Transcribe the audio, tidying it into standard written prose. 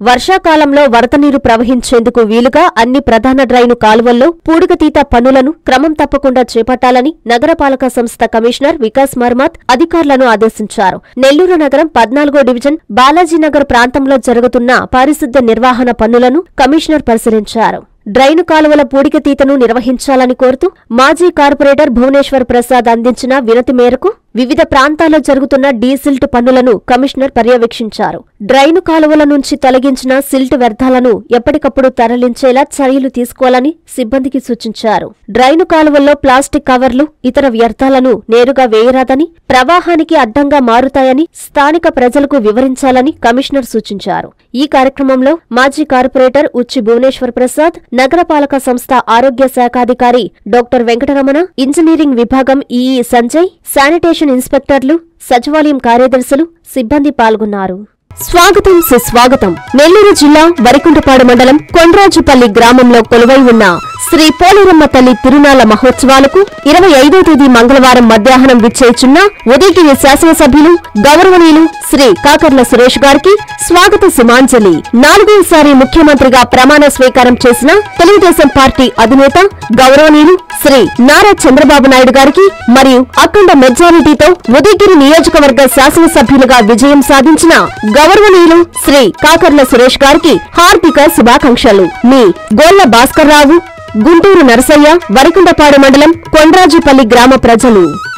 వర్షాకాలంలో వరద నీరు ప్రవహించేందుకు వీలుగా అన్ని ప్రధాన డ్రైను కాలువల్లో పూడికతీత పనులను క్రమం తప్పకుండా చేపట్టాలని నగరపాలక సంస్థ కమిషనర్ వికాస్ మర్మాత్ అధికారులను ఆదేశించారు. నెల్లూరు నగరం 14వ డివిజన్ బాలాజీనగర్ ప్రాంతంలో జరుగుతున్న పారిశుద్ధ్య నిర్వహణ పనులను కమిషనర్ పరిశీలించారు. డ్రైను కాలువల పూడికతీతను నిర్వహించాలని కోరుతూ మాజీ కార్పొరేటర్ భువనేశ్వర్ ప్రసాద్ అందించిన వినతి మేరకు వివిధ ప్రాంతాల్లో జరుగుతున్న డీసిల్ట్ పనులను కమిషనర్ పర్యవేక్షించారు. డ్రైను కాలువల నుంచి తొలగించిన సిల్ట్ వ్యర్థాలను ఎప్పటికప్పుడు తరలించేలా చర్యలు తీసుకోవాలని సిబ్బందికి సూచించారు. డ్రైను కాలువల్లో ప్లాస్టిక్ కవర్లు, ఇతర వ్యర్థాలను నేరుగా వేయరాదని, ప్రవాహానికి అడ్డంగా మారుతాయని స్థానిక ప్రజలకు వివరించాలని కమిషనర్ సూచించారు. ఈ కార్యక్రమంలో మాజీ కార్పొరేటర్ ఉచ్చి భువనేశ్వర్ ప్రసాద్, నగరపాలక సంస్థ ఆరోగ్య శాఖాధికారి డాక్టర్ వెంకటరమణ, ఇంజనీరింగ్ విభాగం ఈఈ సంజయ్, శానిటేషన్ ఇన్స్పెక్టర్లు, సచివాలయం కార్యదర్శులు, సిబ్బంది పాల్గొన్నారు. స్వాగతం సుస్వాగతం. నెల్లూరు జిల్లా వరికుంటపాడు మండలం కొండ్రాజుపల్లి గ్రామంలో కొలువై ఉన్న శ్రీ పోలేరమ్మ తల్లి తిరునాళ్ల మహోత్సవాలకు 25వ తేదీ మంగళవారం మధ్యాహ్నం విచ్చేయుచున్న ఉదయగిరి శాసనసభ్యులు గౌరవనీయులు శ్రీ కాకర్ల సురేష్ గారికి స్వాగత సుమాంజలి. 4వసారి ముఖ్యమంత్రిగా ప్రమాణ స్వీకారం చేసిన తెలుగుదేశం పార్టీ అధినేత గౌరవనీయులు శ్రీ నారా చంద్రబాబు నాయుడు గారికి మరియు అఖండ మెజారిటీతో ఉదయగిరి నియోజకవర్గ శాసనసభ్యులుగా విజయం సాధించిన గౌరవనీయులు శ్రీ కాకర్ల సురేష్ గారికి హార్దిక శుభాకాంక్షలు. మీ గోళ్ల భాస్కర్రావు, గుంటూరు నరసయ్య, వరికుంటపాడు మండలం కొండ్రాజుపల్లి గ్రామ ప్రజలు.